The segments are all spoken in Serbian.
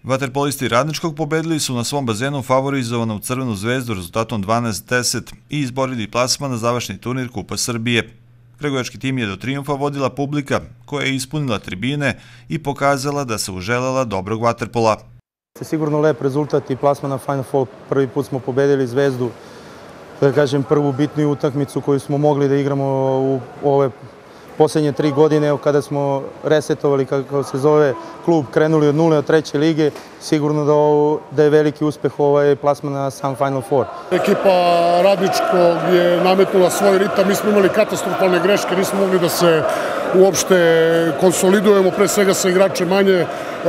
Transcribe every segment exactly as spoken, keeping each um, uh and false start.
Vaterpolisti Radničkog pobedili su na svom bazenu favorizovanu Crvenu zvezdu rezultatom dvanaest deset i izborili plasman na završni turnir Kupa Srbije. Kragujevački tim je do trijumfa vodila publika koja je ispunila tribine i pokazala da se uželela dobrog vaterpola. Sigurno lep rezultat i plasman na Final Four. Prvi put smo pobedili Zvezdu, da kažem prvu bitnu utakmicu koju smo mogli da igramo u ove posljednje tri godine, kada smo resetovali, kako se zove, klub, krenuli od nule od treće lige, sigurno da, ovo, da je veliki uspeh ovaj plasman na sam Final Four. Ekipa Radničkog je nametnula svoj ritam, mi smo imali katastrofalne greške, nismo mogli da se uopšte konsolidujemo, pre svega sa igrače manje,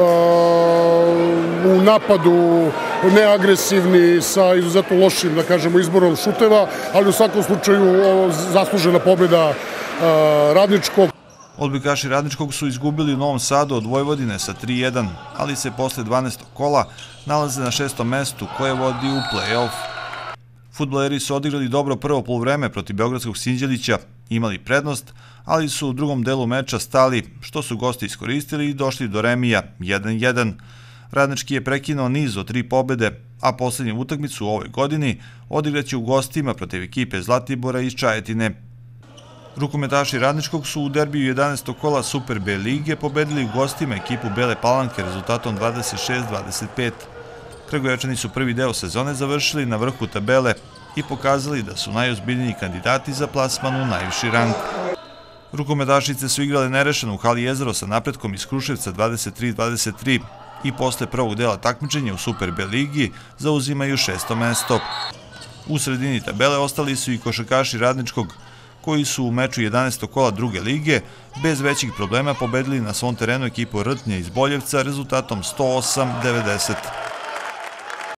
u napadu neagresivni, sa izuzetno lošim, da kažemo, izborom šuteva, ali u svakom slučaju zaslužena pobjeda Radničkog. Odbojkaši Radničkog su izgubili u Novom Sadu od Vojvodine sa tri jedan, ali se posle dvanaestog kola nalaze na šestom mestu koje vodi u play-off. Fudbaleri su odigrali dobro prvo poluvreme protiv beogradskog Sinđelića, imali prednost, ali su u drugom delu meča stali, što su gosti iskoristili i došli do remija jedan jedan. Radnički je prekinuo niz od tri pobede, a posljednju utakmicu u ovoj godini odigraće u gostima protiv ekipe Zlatibora iz Čajetine. Rukometaši Radničkog su u derbiju jedanaestog kola Super B lige pobedili u gostima ekipu Bele Palanke rezultatom dvadeset šest dvadeset pet. Kragujevčani su prvi deo sezone završili na vrhu tabele i pokazali da su najozbiljniji kandidati za plasman u najviši rang. Rukometašice su igrale nerešeno u hali Jezero sa napretkom iz Kruševca dvadeset tri dvadeset tri i posle prvog dela takmičenja u Super B ligi zauzimaju šesto mesto. U sredini tabele ostali su i košarkaši Radničkog, koji su u meču jedanaestog kola druge lige bez većih problema pobedili na svom terenu ekipu Rtnje iz Boljevca rezultatom sto osam devedeset.